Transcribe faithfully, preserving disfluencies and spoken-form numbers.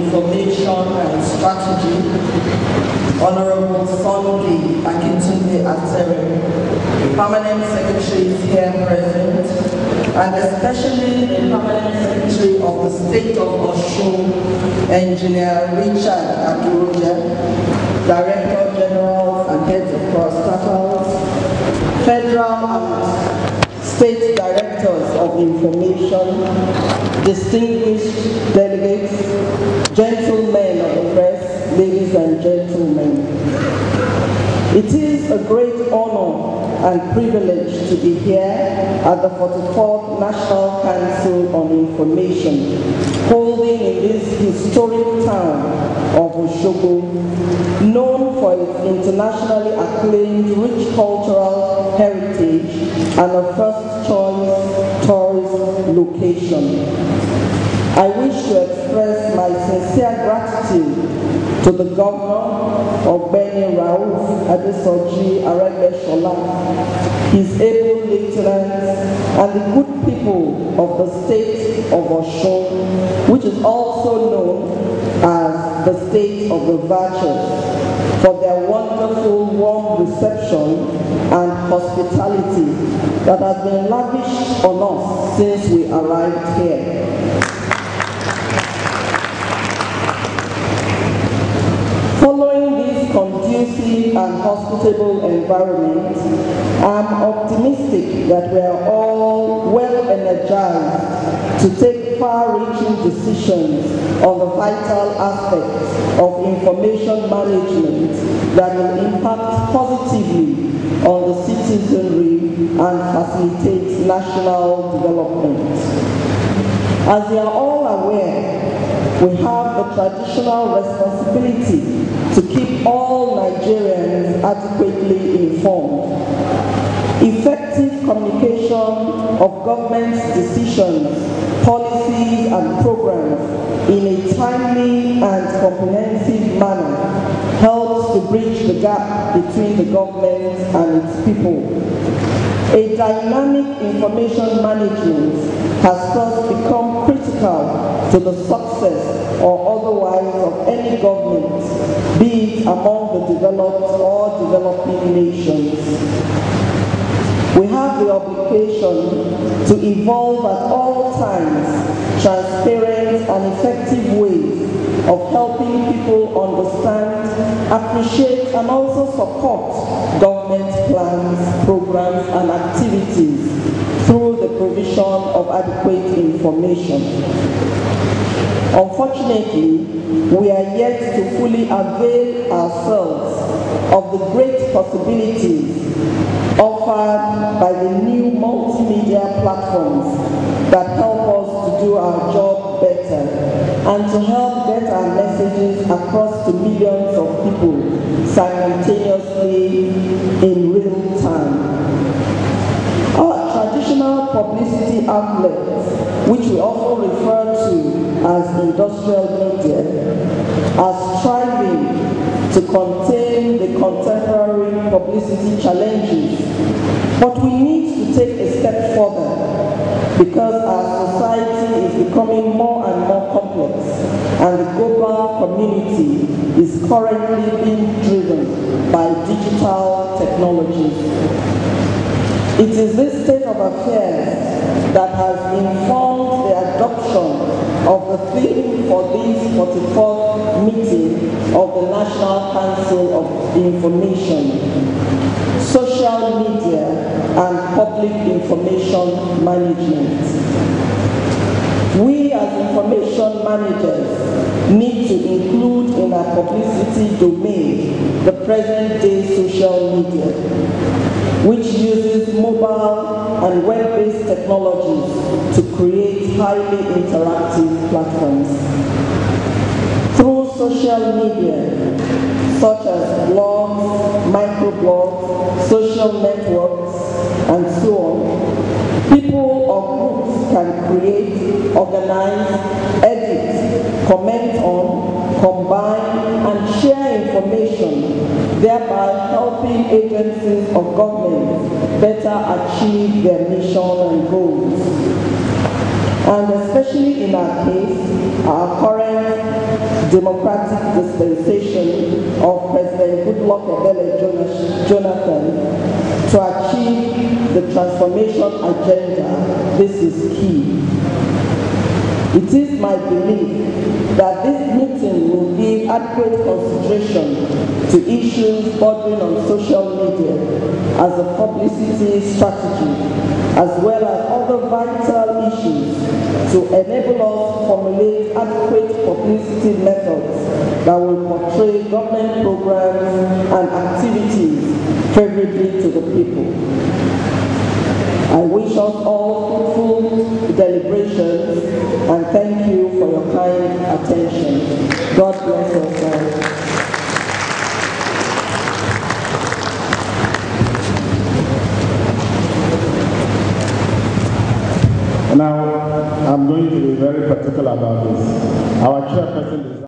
Information and Strategy, Honorable Sunday Akintunde Atere, the Permanent Secretary is here present, and especially the Permanent Secretary of the State of Osun, Engineer Richard Aduroja, Director General and Heads of Parastatals, Federal and State Directors of Information, distinguished delegates, gentlemen of the press, ladies and gentlemen. It is a great honor and privilege to be here at the forty-fourth National Council on Information, holding in this historic town of Osogbo, known for its internationally acclaimed rich cultural heritage and a first-choice tourist location. I wish to express my sincere gratitude to the Governor of Benin, Rauf Adesoji Aregbesola, his able lieutenants, and the good people of the state of Osun, which is also known as the state of the virtuous, for their wonderful warm reception and hospitality that has been lavished on us since we arrived here. Following this conducive and hospitable environment, I am optimistic that we are all well energized to take far-reaching decisions on the vital aspects of information management that will impact positively on the citizenry and facilitate national development. As you are all aware, we have the traditional responsibility to keep all Nigerians adequately informed. Effective communication of government's decisions, policies, and programs in a timely and comprehensive manner helps to bridge the gap between the government and its people. A dynamic information management has thus become critical to the success or otherwise of any government, be it among the developed or developing nations. We have the obligation to evolve at all times transparent and effective ways of helping people understand, appreciate, and also support government plans, programs, and activities through the provision of adequate information. Unfortunately, we are yet to fully avail ourselves of the great possibilities offered by the new multimedia platforms that help us to do our job better and to help get our messages across to millions of people simultaneously in real time. Our traditional publicity outlets, which we often refer to as industrial media, are striving to contain the contemporary publicity challenges. But we need to take a step further because our society is becoming more and more complex and the global community is currently being driven by digital technologies. It is this state of affairs that has informed the adoption of the theme for this forty-fourth meeting of the National Council of Information, Social Media and Public Information Management. We as information managers need to include in our publicity domain the present-day social media, which uses mobile and web-based technologies to create highly interactive platforms. Through social media, such as blogs, microblogs, social networks, and so on, people or groups can create, organize, edit, comment on, combine, and share information, thereby helping agencies of government better achieve their mission and goals. And especially in our case, our current democratic dispensation of President Goodluck Ebele Jonathan to achieve the transformation agenda. This is key. It is my belief that this meeting will give adequate consideration to issues bordering on social media as a publicity strategy, as well as other vital issues to enable us to formulate adequate publicity methods that will portray government programs and activities favorably to the people. I wish us all fruitful deliberations and thank you for your kind attention. God bless us all. Now, I'm going to be very particular about this. Our chairperson is